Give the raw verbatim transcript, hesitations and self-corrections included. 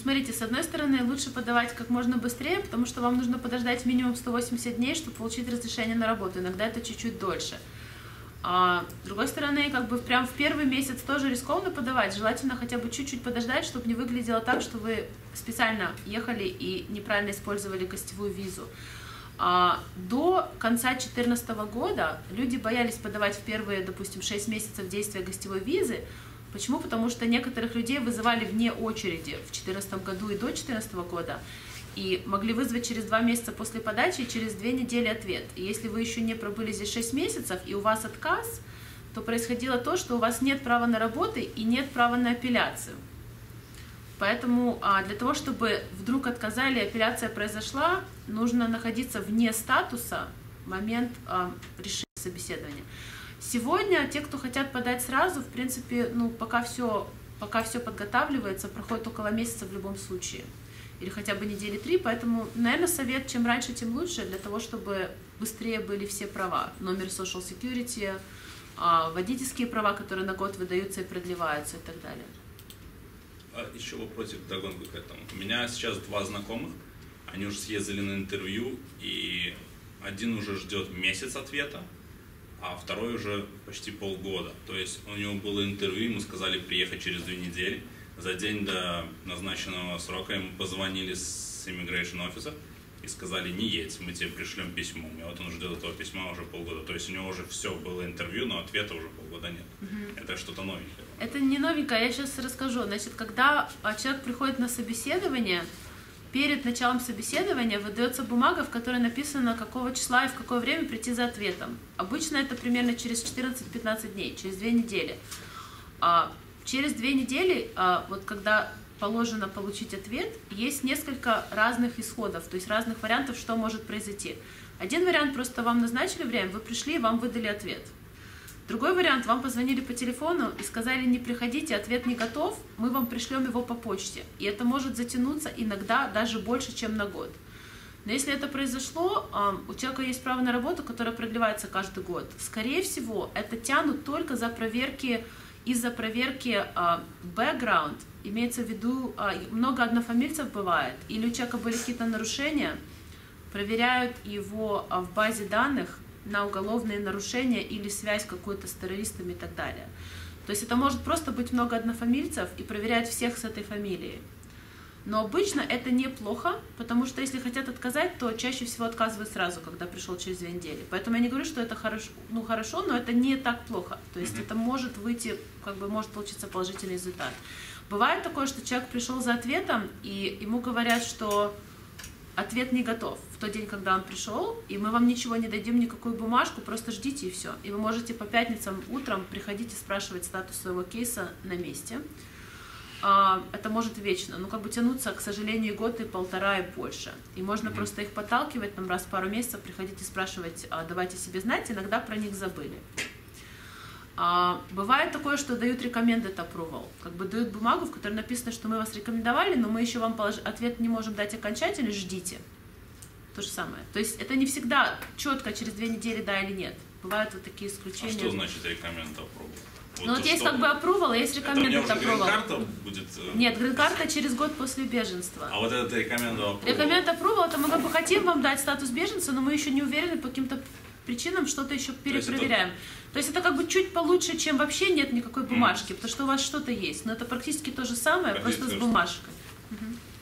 смотрите, с одной стороны, лучше подавать как можно быстрее, потому что вам нужно подождать минимум сто восемьдесят дней, чтобы получить разрешение на работу. Иногда это чуть-чуть дольше. А с другой стороны, как бы прям в первый месяц тоже рискованно подавать. Желательно хотя бы чуть-чуть подождать, чтобы не выглядело так, что вы специально ехали и неправильно использовали гостевую визу. А до конца две тысячи четырнадцатого года люди боялись подавать в первые, допустим, шесть месяцев действия гостевой визы. Почему? Потому что некоторых людей вызывали вне очереди в две тысячи четырнадцатом году и до две тысячи четырнадцатого года, и могли вызвать через два месяца после подачи и через две недели ответ. И если вы еще не пробыли здесь шесть месяцев и у вас отказ, то происходило то, что у вас нет права на работу и нет права на апелляцию. Поэтому для того, чтобы вдруг отказали, апелляция произошла, нужно находиться вне статуса в момент решения собеседования. Сегодня те, кто хотят подать сразу, в принципе, ну, пока все, пока все подготавливается, проходит около месяца в любом случае. Или хотя бы недели три, поэтому, наверное, совет, чем раньше, тем лучше, для того, чтобы быстрее были все права. Номер Social Security, водительские права, которые на год выдаются и продлеваются и так далее. Еще вопросик вдогонку к этому. У меня сейчас два знакомых, они уже съездили на интервью, и один уже ждет месяц ответа, а второй уже почти полгода. То есть у него было интервью, ему сказали приехать через две недели. За день до назначенного срока ему позвонили с Immigration Office и сказали: не едь, мы тебе пришлем письмо. И вот он ждет этого письма уже полгода. То есть у него уже все было интервью, но ответа уже полгода нет. Угу. Это что-то новенькое. Это не новенькое, я сейчас расскажу. Значит, когда человек приходит на собеседование, перед началом собеседования выдается бумага, в которой написано, какого числа и в какое время прийти за ответом. Обычно это примерно через четырнадцать-пятнадцать дней, через две недели. А через две недели, а, вот когда положено получить ответ, есть несколько разных исходов, то есть разных вариантов, что может произойти. Один вариант — просто вам назначили время, вы пришли, вам выдали ответ. Другой вариант — вам позвонили по телефону и сказали: не приходите, ответ не готов, мы вам пришлем его по почте. И это может затянуться иногда даже больше, чем на год. Но если это произошло, у человека есть право на работу, которая продлевается каждый год. Скорее всего, это тянут только за проверки, из-за проверки background, имеется в виду, много однофамильцев бывает, или у человека были какие-то нарушения, проверяют его в базе данных на уголовные нарушения или связь какую-то с террористами и так далее. То есть это может просто быть много однофамильцев и проверяют всех с этой фамилией. Но обычно это неплохо, потому что если хотят отказать, то чаще всего отказывают сразу, когда пришел через две недели. Поэтому я не говорю, что это хорошо, ну хорошо, но это не так плохо. То есть mm-hmm. это может выйти, как бы может получиться положительный результат. Бывает такое, что человек пришел за ответом, и ему говорят, что ответ не готов в тот день, когда он пришел, и мы вам ничего не дадим, никакую бумажку, просто ждите и все. И вы можете по пятницам утром приходить и спрашивать статус своего кейса на месте. Это может вечно, ну как бы тянуться, к сожалению, и год, и полтора, и больше. И можно mm-hmm. просто их подталкивать, там раз в пару месяцев приходить и спрашивать: давайте себе знать, иногда про них забыли. А, бывает такое, что дают recommended approval, как бы дают бумагу, в которой написано, что мы вас рекомендовали, но мы еще вам полож... ответ не можем дать окончательный, ждите. То же самое. То есть это не всегда четко через две недели да или нет. Бывают вот такие исключения. А что значит recommended approval? Вот ну вот есть что? Как бы approval, а есть recommended approval. Грин-карта будет? Нет, грин-карта через год после беженства. А вот это recommended approval? Recommended approval, это мы как бы хотим вам дать статус беженца, но мы еще не уверены по каким-то причинам, что-то еще перепроверяем. То есть, это... То есть это как бы чуть получше, чем вообще нет никакой бумажки, mm. потому что у вас что-то есть. Но это практически то же самое, просто с бумажкой. Угу.